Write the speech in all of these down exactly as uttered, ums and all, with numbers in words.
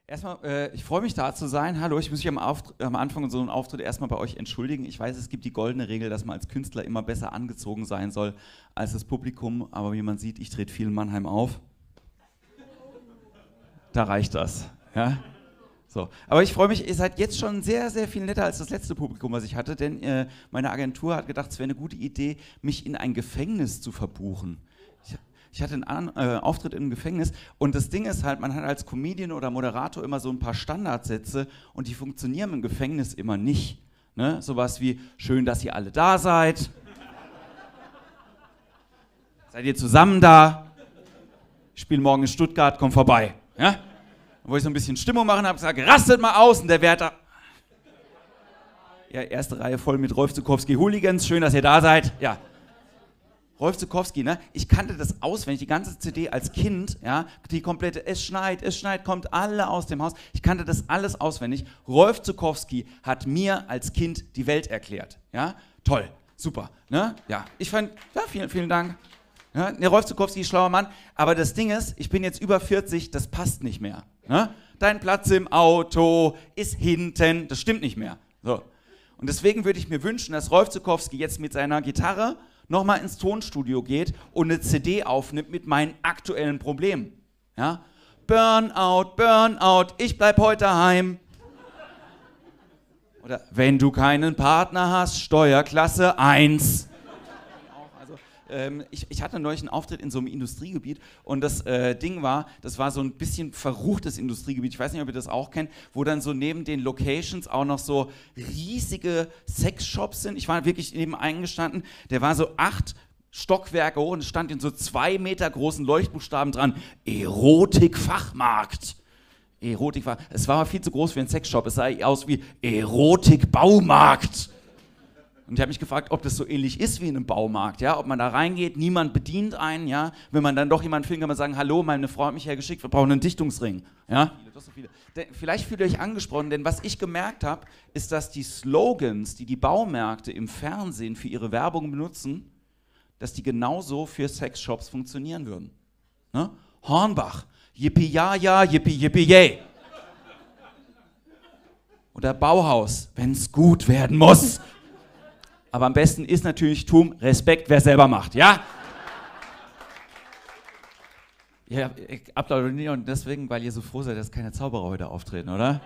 Erstmal, äh, ich freue mich da zu sein. Hallo, ich muss mich am, Auft- am Anfang so einem Auftritt erstmal bei euch entschuldigen. Ich weiß, es gibt die goldene Regel, dass man als Künstler immer besser angezogen sein soll als das Publikum. Aber wie man sieht, ich trete viel in Mannheim auf. Da reicht das. Ja? So. Aber ich freue mich, ihr seid jetzt schon sehr, sehr viel netter als das letzte Publikum, was ich hatte. Denn äh, meine Agentur hat gedacht, es wäre eine gute Idee, mich in ein Gefängnis zu verbuchen. Ich, Ich hatte einen An äh, Auftritt im Gefängnis und das Ding ist halt, man hat als Comedian oder Moderator immer so ein paar Standardsätze und die funktionieren im Gefängnis immer nicht. Ne? Sowas wie, schön, dass ihr alle da seid. Seid ihr zusammen da? Ich spiele morgen in Stuttgart, komm vorbei. Ja? Und wo ich so ein bisschen Stimmung machen habe, gesagt, rastet mal aus und der Wärter. Ja, erste Reihe voll mit Rolf Zukowski Hooligans, schön, dass ihr da seid. Ja. Rolf Zukowski, ne? Ich kannte das auswendig, die ganze C D als Kind, ja, die komplette, es schneit, es schneit, kommt alle aus dem Haus. Ich kannte das alles auswendig. Rolf Zukowski hat mir als Kind die Welt erklärt, ja? Toll, super, ne? Ja, ich fand, ja, vielen, vielen Dank. Ja, der Rolf Zukowski ist ein schlauer Mann, aber das Ding ist, ich bin jetzt über vierzig, das passt nicht mehr, ne? Dein Platz im Auto ist hinten, das stimmt nicht mehr. So. Und deswegen würde ich mir wünschen, dass Rolf Zukowski jetzt mit seiner Gitarre nochmal ins Tonstudio geht und eine C D aufnimmt mit meinen aktuellen Problemen. Ja? Burnout, Burnout, ich bleib heute daheim. Oder wenn du keinen Partner hast, Steuerklasse eins. Also, ähm, ich, ich hatte neulich einen Auftritt in so einem Industriegebiet und das äh, Ding war, das war so ein bisschen verruchtes Industriegebiet, ich weiß nicht, ob ihr das auch kennt, wo dann so neben den Locations auch noch so riesige Sexshops sind. Ich war wirklich neben eingestanden, der war so acht Stockwerke hoch und es stand in so zwei Meter großen Leuchtbuchstaben dran, Erotik-Fachmarkt. Erotik war, es war viel zu groß für einen Sexshop, es sah aus wie Erotik-Baumarkt. Und ich habe mich gefragt, ob das so ähnlich ist wie in einem Baumarkt, ja, ob man da reingeht, niemand bedient einen, ja, wenn man dann doch jemanden findet, kann man sagen, hallo, meine Frau hat mich hergeschickt, wir brauchen einen Dichtungsring, ja. Vielleicht fühlt ihr euch angesprochen, denn was ich gemerkt habe, ist, dass die Slogans, die die Baumärkte im Fernsehen für ihre Werbung benutzen, dass die genauso für Sexshops funktionieren würden. Ne? Hornbach, yippie ja ja, yippie yippie yay. Oder Bauhaus, wenn's gut werden muss. Aber am besten ist natürlich Tum, Respekt, wer selber macht, ja? Ja, ich applaudiere und deswegen, weil ihr so froh seid, dass keine Zauberer heute auftreten, oder?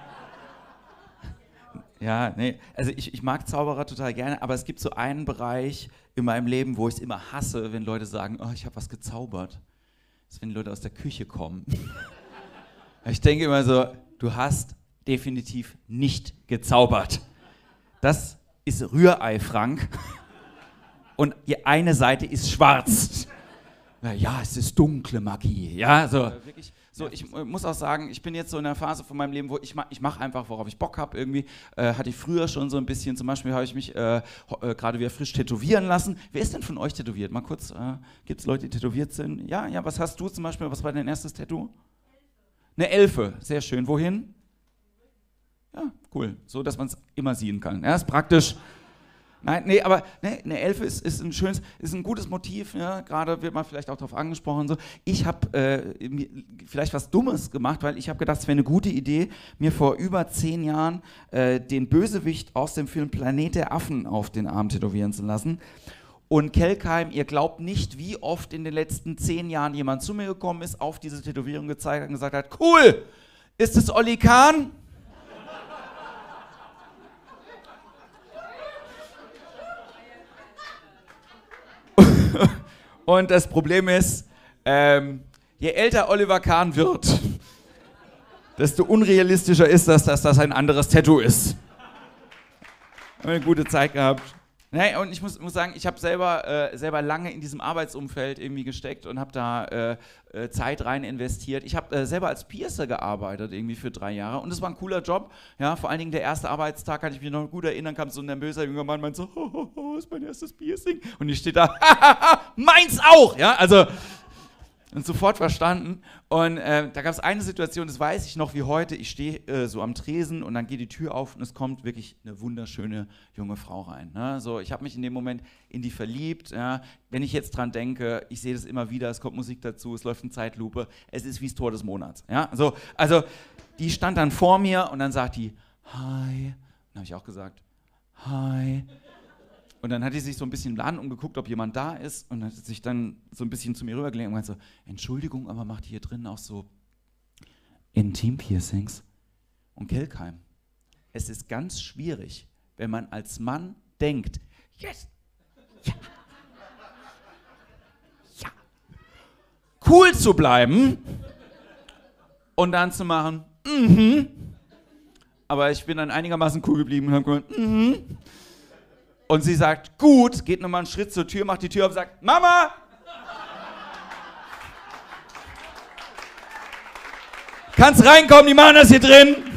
Ja, nee, also ich, ich mag Zauberer total gerne, aber es gibt so einen Bereich in meinem Leben, wo ich es immer hasse, wenn Leute sagen, oh, ich habe was gezaubert. Das ist, wenn die Leute aus der Küche kommen. Ich denke immer so, du hast definitiv nicht gezaubert. Das ist Rührei, Frank. Und die eine Seite ist schwarz. Ja, es ist dunkle Magie. Ja, so. Wirklich, so ich äh, muss auch sagen, ich bin jetzt so in einer Phase von meinem Leben, wo ich, ma ich mache einfach, worauf ich Bock habe. Irgendwie äh, hatte ich früher schon so ein bisschen, zum Beispiel habe ich mich äh, äh, gerade wieder frisch tätowieren lassen. Wer ist denn von euch tätowiert? Mal kurz, äh, gibt es Leute, die tätowiert sind? Ja, ja, was hast du zum Beispiel? Was war dein erstes Tattoo? Eine Elfe, sehr schön. Wohin? Ja, cool. So, dass man es immer sehen kann. Ja, ist praktisch. Nein, nee, aber nee, eine Elfe ist, ist ein schönes, ist ein gutes Motiv. Ja? Gerade wird man vielleicht auch darauf angesprochen. So. Ich habe äh, vielleicht was Dummes gemacht, weil ich habe gedacht, es wäre eine gute Idee, mir vor über zehn Jahren äh, den Bösewicht aus dem Film Planet der Affen auf den Arm tätowieren zu lassen. Und Kelkheim, ihr glaubt nicht, wie oft in den letzten zehn Jahren jemand zu mir gekommen ist, auf diese Tätowierung gezeigt hat und gesagt hat, cool, ist es Olli Kahn? Und das Problem ist, ähm, je älter Oliver Kahn wird, desto unrealistischer ist das, dass das ein anderes Tattoo ist. Haben wir eine gute Zeit gehabt. Nee, und ich muss, muss sagen, ich habe selber, äh, selber lange in diesem Arbeitsumfeld irgendwie gesteckt und habe da äh, äh, Zeit rein investiert. Ich habe äh, selber als Piercer gearbeitet, irgendwie für drei Jahre. Und es war ein cooler Job. Ja, vor allen Dingen der erste Arbeitstag, kann ich mich noch gut erinnern, kam so ein nervöser junger Mann und meinte so, oh, oh, oh, ist mein erstes Piercing. Und ich stehe da, meins auch! Ja, also, und sofort verstanden. Und äh, da gab es eine Situation, das weiß ich noch wie heute, ich stehe äh, so am Tresen und dann geht die Tür auf und es kommt wirklich eine wunderschöne junge Frau rein. Ne? So, ich habe mich in dem Moment in die verliebt. Ja? Wenn ich jetzt dran denke, ich sehe das immer wieder, es kommt Musik dazu, es läuft eine Zeitlupe, es ist wie das Tor des Monats. Ja? So, also Die stand dann vor mir und dann sagt die, hi. Dann habe ich auch gesagt, hi. Und dann hat die sich so ein bisschen im Laden umgeguckt, ob jemand da ist und hat sich dann so ein bisschen zu mir rübergelehnt und meinte so, Entschuldigung, aber macht hier drin auch so Intim-Piercings und Kelkheim. Es ist ganz schwierig, wenn man als Mann denkt, yes, ja, ja, cool zu bleiben und dann zu machen, mhm. Aber ich bin dann einigermaßen cool geblieben und habe gesagt, mhm. Und sie sagt, gut, geht nochmal einen Schritt zur Tür, macht die Tür auf und sagt, Mama! Kannst reinkommen, die machen das hier drin!